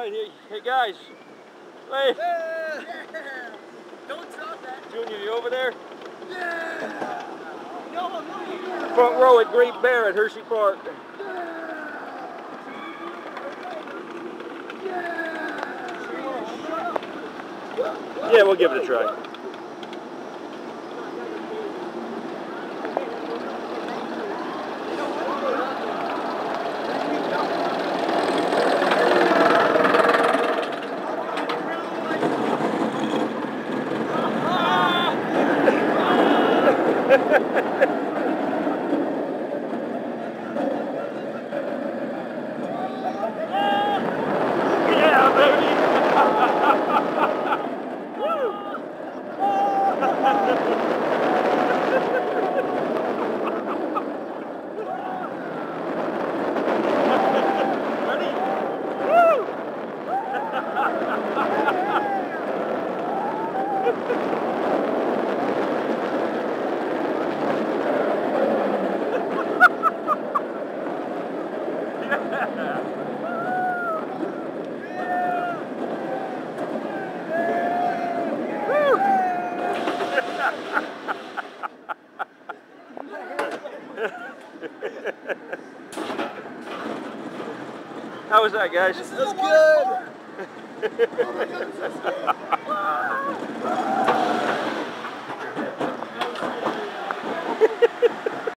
right, hey guys. Hey. Yeah. Don't drop that. Junior, you over there? Yeah. No, no. Front row at Great Bear at Hershey Park. Yeah, we'll give it a try. Yeah, baby! Ready? Woo! How was that, guys? That's good.